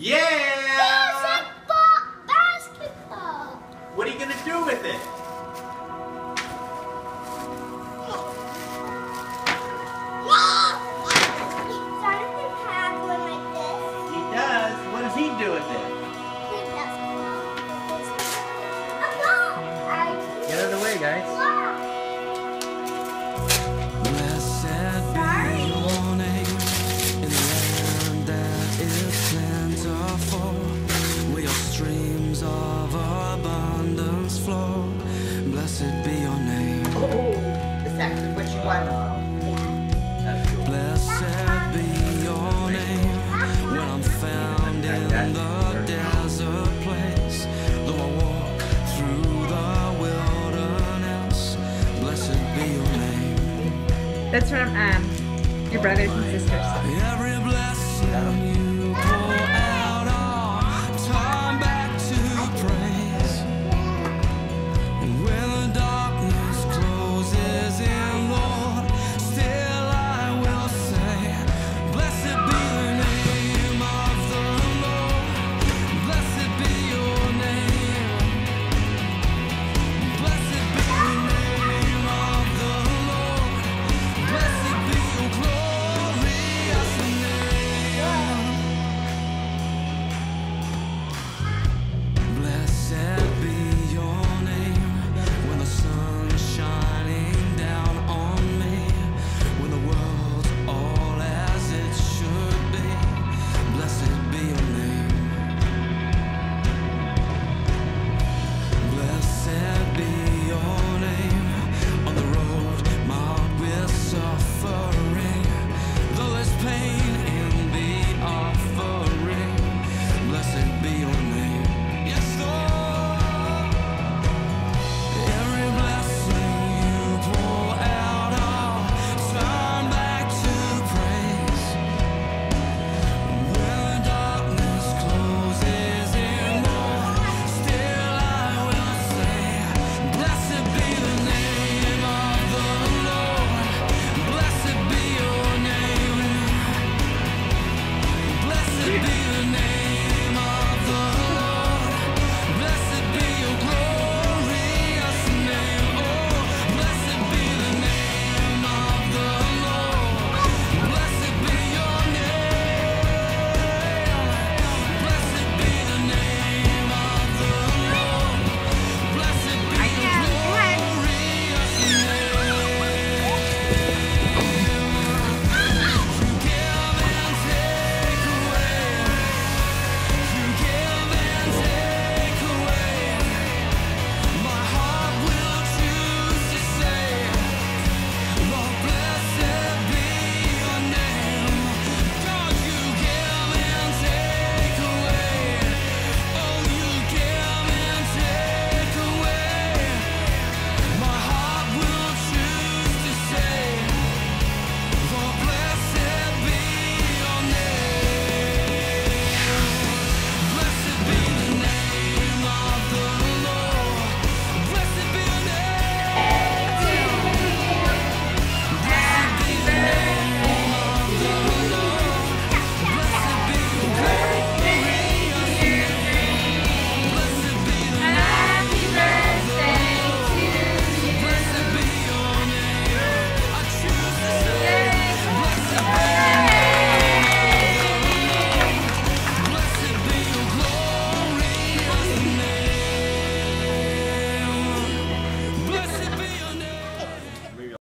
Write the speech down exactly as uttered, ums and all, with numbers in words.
Yeah! Basketball! Basketball! What are you gonna do with it? Jonathan has one like this. He does. What does he do with it? He does. A ball! Get out of the way, guys. Blessed be your name in the land that is plentiful, where your streams of abundance flow. Blessed be your name. Oh, is that what you want? Blessed be your name when I'm found in the desert place. Though I walk through the wilderness, blessed be your name. That's from um, your brothers and sisters. Every